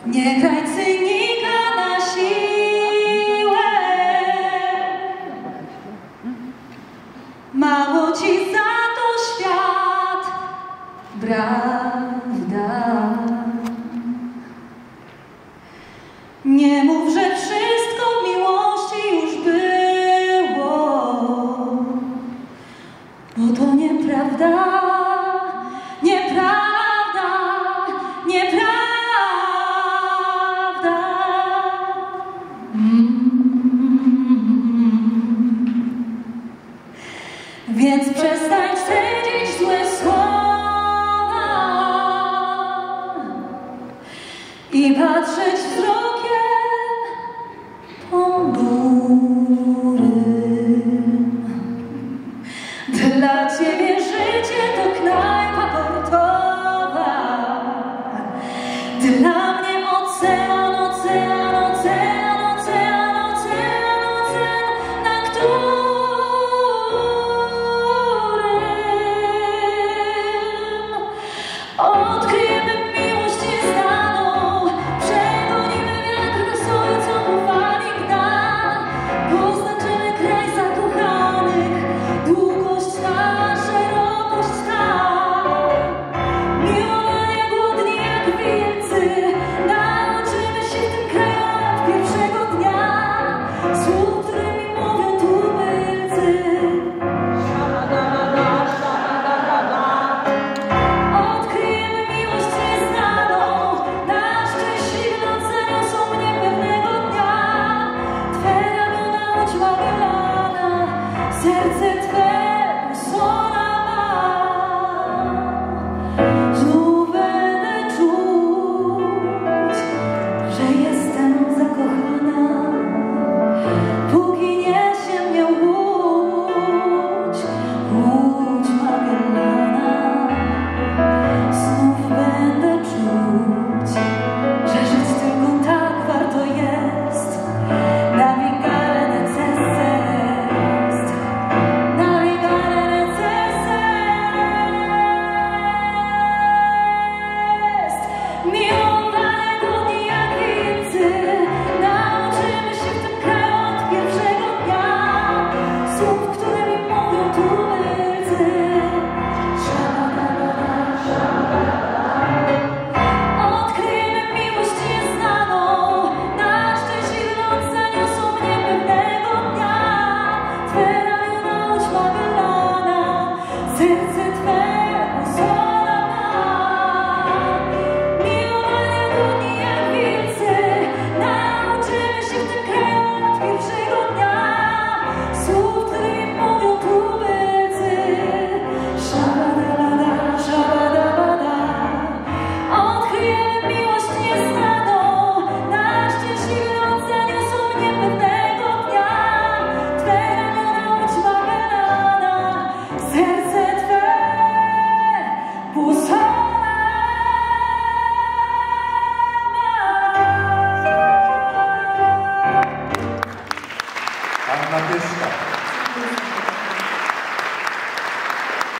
Nie graj cynika na siłę. Mało ci za to świat, prawda? Nie mów, że wszystko w miłości już było, bo to nieprawda, nieprawda, nieprawda. Więc przestań sędzić złe słowa i patrzeć wzrokiem ponurym. Dla ciebie życie to knajpa portowa, dla